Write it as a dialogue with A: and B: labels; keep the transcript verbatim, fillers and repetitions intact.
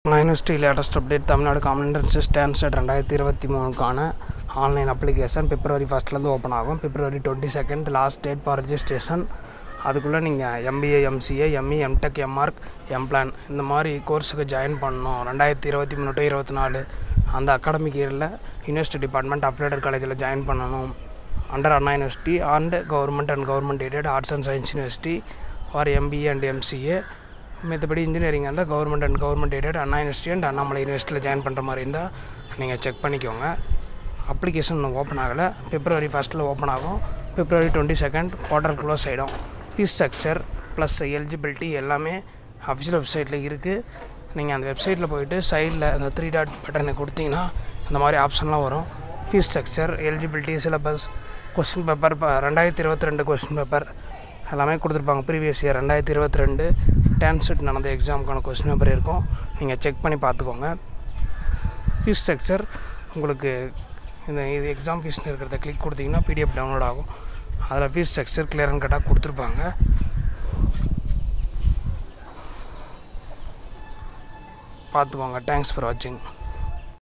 A: University latest update Tamil Nadu common entrance TANCET ரெண்டாயிரத்தி இருபத்தி மூணுக்கான online application பிப்ரவரி ஃபஸ்ட்லேருந்து ஓப்பன் ஆகும். February twenty second last date for registration. அதுக்குள்ளே நீங்கள் M B A M C A M E M.TECH M.ARCH M.PLAN இந்த மாதிரி கோர்ஸுக்கு join பண்ணணும். ரெண்டாயிரத்தி இருபத்தி மூணு டு இருபத்தி நாலு அந்த அகாடமிக் இயரில் யூனிவர்சிட்டி டிபார்ட்மெண்ட் அஃபிலியேட்டட் காலேஜில் ஜாயின் பண்ணணும். Under Anna university and government and government aided arts and science university for M B A and M C A. மற்றபடி இன்ஜினியரிங் இருந்தால் government and government aided Anna university and Annamalai யூனிவர்சிட்டியில் join பண்ணுற மாதிரி இருந்தால் நீங்கள் check பண்ணிக்கோங்க. அப்ளிகேஷன் இன்னும் ஓப்பன் ஆகலை. பிப்ரவரி ஃபஸ்ட்டில் ஓப்பன் ஆகும். February twenty second portal close ஆகிடும். ஃபீஸ் ஸ்ட்ரக்சர் ப்ளஸ் எலிஜிபிலிட்டி எல்லாமே அஃபிஷியல் வெப்சைட்டில் இருக்குது. நீங்கள் அந்த வெப்சைட்டில் போய்ட்டு சைடில் அந்த த்ரீ டாட் பட்டனை கொடுத்தீங்கன்னா இந்த மாதிரி ஆப்ஷன்லாம் வரும். Fees structure, eligibility, syllabus, question paper, இப்போ ரெண்டாயிரத்தி இருபத்தி ரெண்டு கொஸ்டின் பேப்பர் எல்லாமே கொடுத்துருப்பாங்க. ப்ரீவியஸ் இயர் ரெண்டாயிரத்தி இருபத்தி ரெண்டு TANCET நடந்த எக்ஸாமுக்கான கொஸ்டின் பேப்பர் இருக்கும். நீங்கள் செக் பண்ணி பார்த்துக்கோங்க. ஃபீஸ் ஸ்ட்ரக்சர் உங்களுக்கு இந்த இது எக்ஸாம் ஃபீஸ்னு இருக்கிறத கிளிக் கொடுத்தீங்கன்னா P D F டவுன்லோட் ஆகும். அதில் ஃபீஸ் ஸ்ட்ரக்சர் கிளியர் அண்ட் கட்டாக கொடுத்துருப்பாங்க. பார்த்துக்கோங்க. தேங்க்ஸ் ஃபார் வாட்சிங்.